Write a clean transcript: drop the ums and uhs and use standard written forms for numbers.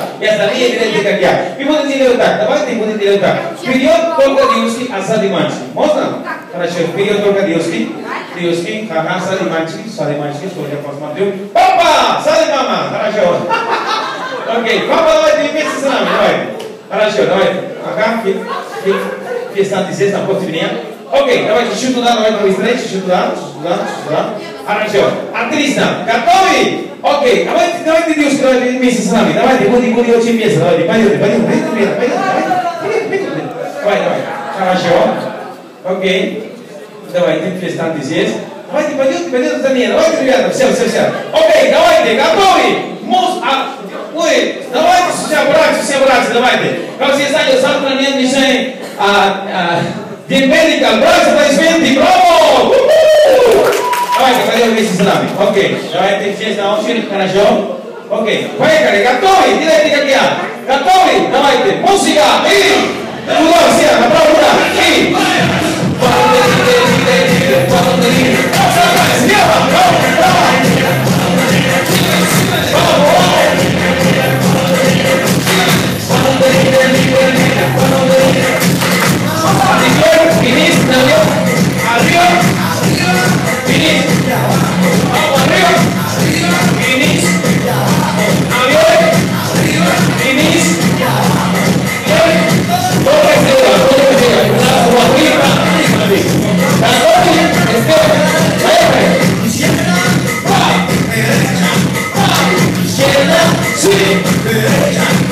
Ya está, nih identik ya. Ikutin ini letak, давайте ikutin ini letak. Вперед только девушки, а сзади мальчики. Можно? Хорошо, вперед только девушки. Девушки, ха-ха, сзади мальчики, сколько я посмотрю. Папа, сзади мама, хорошо. Окей, папа, давайте вместе с нами, давайте. Хорошо, давайте. Ага, станьте здесь, напротив меня. Окей, давайте чуть туда, давайте быстрее, чуть туда. Хорошо, отлично. Готовы? Окей, давайте, девушки, давайте вместе с нами. Давайте, будем очень вместе, давайте, пойдем. Давай. Хорошо. Окей. Давайте, станьте здесь. Давайте, пойдем за меня. Давайте, ребята, все. Окей, давайте, готовы? Давайте, все братья, давайте. Как все знают, завтра нет ничего. День медика, братья, аплодисменты, браво! Давайте, пойдем вместе с нами. Окей, давайте здесь на очередь, хорошо? Окей, поехали, готовы? Делайте как я. Готовы? Давайте, музыка, и... Туда все, направо туда, и... Слева, право! Финиш, наверх, arriba, finish, arriba, finish, наверх, finish, todo izquierda, sí, derecha.